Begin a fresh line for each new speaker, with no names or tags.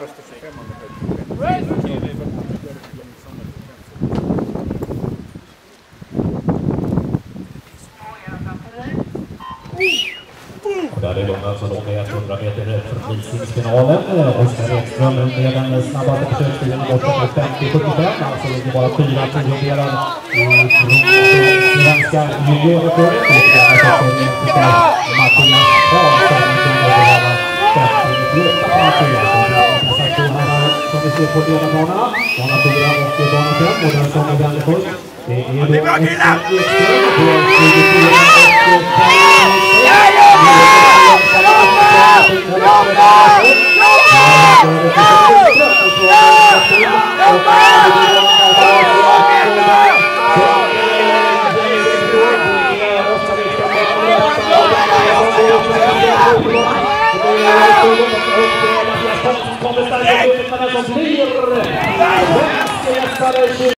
första 25 man har
och där är de alltså långa 100 meter för visningsfinalen. Oskar Ekström med den snabbaste försökstiden bort på 50-75. Alltså ligger bara 4 tiondelar i svenska juniorrekordet. Och det är alltså Mattias Karlsson som behöver 50-98 som vi ser på ledarbanorna. Bana 4 och bana 5 och den som är vänder först. Det är då Oskar Ekström på 24 och